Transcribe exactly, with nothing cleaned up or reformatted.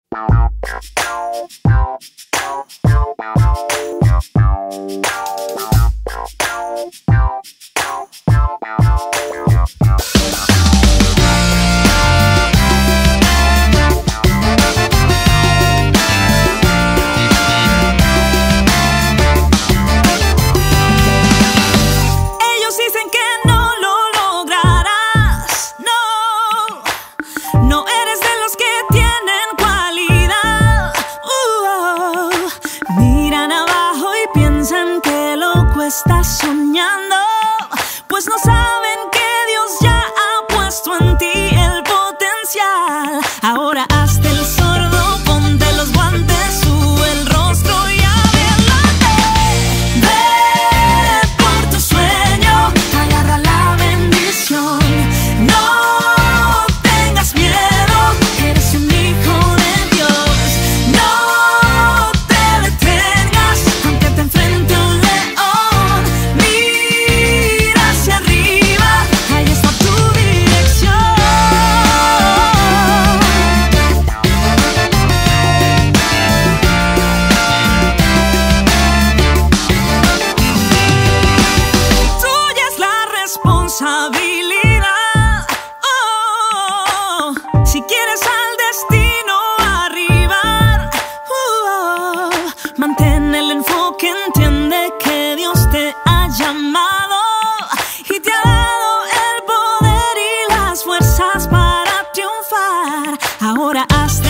Estás soñando, pues no saben que Dios ya ha puesto en ti el potencial. Ahora hazte el sordo, ponte los guantes, sube el rostro y adelante. Ve por tu sueño, agarra la bendición. No tengas miedo, eres un hijo de Dios. No te detengas, aunque te enfrente un león. Responsabilidad, oh, si quieres al destino arribar, oh, mantén el enfoque, entiende que Dios te ha llamado y te ha dado el poder y las fuerzas para triunfar. Ahora hasta